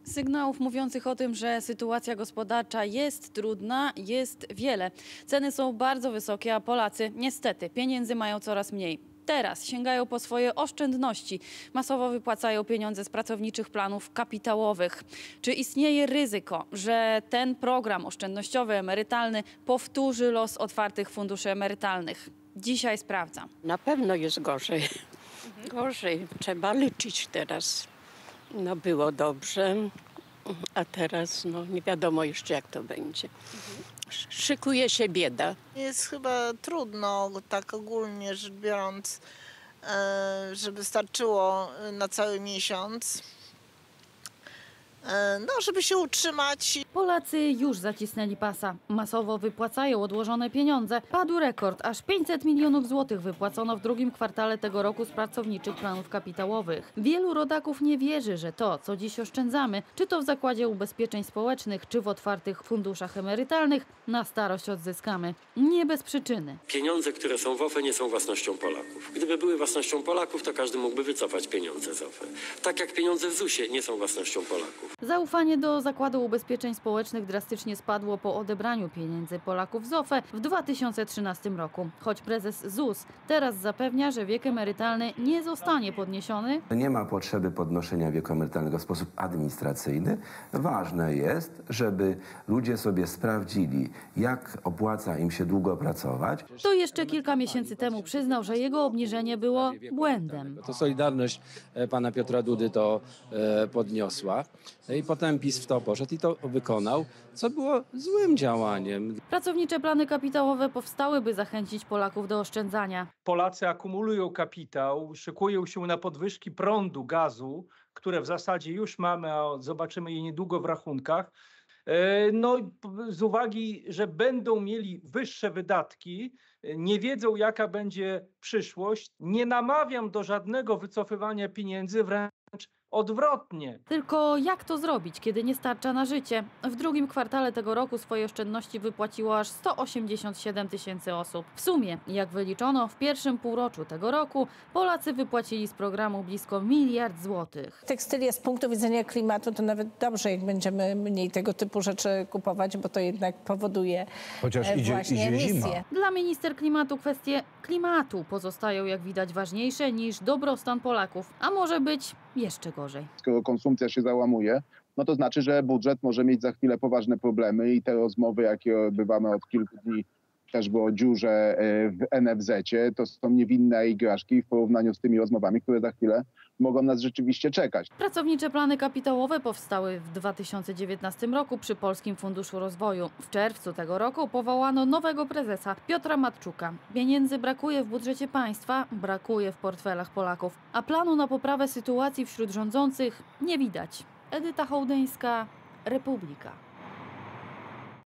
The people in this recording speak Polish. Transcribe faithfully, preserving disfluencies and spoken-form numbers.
Sygnałów mówiących o tym, że sytuacja gospodarcza jest trudna, jest wiele. Ceny są bardzo wysokie, a Polacy niestety pieniędzy mają coraz mniej. Teraz sięgają po swoje oszczędności. Masowo wypłacają pieniądze z pracowniczych planów kapitałowych. Czy istnieje ryzyko, że ten program oszczędnościowy, emerytalny powtórzy los otwartych funduszy emerytalnych? Dzisiaj sprawdzam. Na pewno jest gorzej. Gorzej. Trzeba liczyć teraz. No było dobrze, a teraz no nie wiadomo jeszcze jak to będzie. Szykuje się bieda. Jest chyba trudno, tak ogólnie rzecz biorąc, żeby starczyło na cały miesiąc. No, żeby się utrzymać. Polacy już zacisnęli pasa. Masowo wypłacają odłożone pieniądze. Padł rekord. Aż pięćset milionów złotych wypłacono w drugim kwartale tego roku z pracowniczych planów kapitałowych. Wielu rodaków nie wierzy, że to, co dziś oszczędzamy, czy to w Zakładzie Ubezpieczeń Społecznych, czy w otwartych funduszach emerytalnych, na starość odzyskamy. Nie bez przyczyny. Pieniądze, które są w O F E, nie są własnością Polaków. Gdyby były własnością Polaków, to każdy mógłby wycofać pieniądze z O F E. Tak jak pieniądze w Z U S ie nie są własnością Polaków. Zaufanie do Zakładu Ubezpieczeń Społecznych drastycznie spadło po odebraniu pieniędzy Polaków z O F E w dwa tysiące trzynastym roku. Choć prezes Z U S teraz zapewnia, że wiek emerytalny nie zostanie podniesiony. Nie ma potrzeby podnoszenia wieku emerytalnego w sposób administracyjny. Ważne jest, żeby ludzie sobie sprawdzili, jak opłaca im się długo pracować. To jeszcze kilka miesięcy temu przyznał, że jego obniżenie było błędem. To Solidarność pana Piotra Dudy to podniosła. I potem PiS w to poszedł i to wykonał, co było złym działaniem. Pracownicze plany kapitałowe powstały, by zachęcić Polaków do oszczędzania. Polacy akumulują kapitał, szykują się na podwyżki prądu, gazu, które w zasadzie już mamy, a zobaczymy je niedługo w rachunkach. No z uwagi, że będą mieli wyższe wydatki, nie wiedzą jaka będzie przyszłość, nie namawiam do żadnego wycofywania pieniędzy, wręcz odwrotnie. Tylko jak to zrobić, kiedy nie starcza na życie? W drugim kwartale tego roku swoje oszczędności wypłaciło aż sto osiemdziesiąt siedem tysięcy osób. W sumie, jak wyliczono, w pierwszym półroczu tego roku Polacy wypłacili z programu blisko miliard złotych. Tekstylia z punktu widzenia klimatu to nawet dobrze, jak będziemy mniej tego typu rzeczy kupować, bo to jednak powoduje Chociaż idzie, właśnie idzie emisje. zima. Dla minister klimatu kwestie klimatu pozostają, jak widać, ważniejsze niż dobrostan Polaków, a może być jeszcze gorzej. Skoro konsumpcja się załamuje, no to znaczy, że budżet może mieć za chwilę poważne problemy i te rozmowy, jakie odbywamy od kilku dni, chociażby o dziurze w N F Z-cie, to są niewinne igraszki w porównaniu z tymi rozmowami, które za chwilę mogą nas rzeczywiście czekać. Pracownicze plany kapitałowe powstały w dwa tysiące dziewiętnastym roku przy Polskim Funduszu Rozwoju. W czerwcu tego roku powołano nowego prezesa, Piotra Matczuka. Pieniędzy brakuje w budżecie państwa, brakuje w portfelach Polaków, a planu na poprawę sytuacji wśród rządzących nie widać. Edyta Hołdyńska, Republika.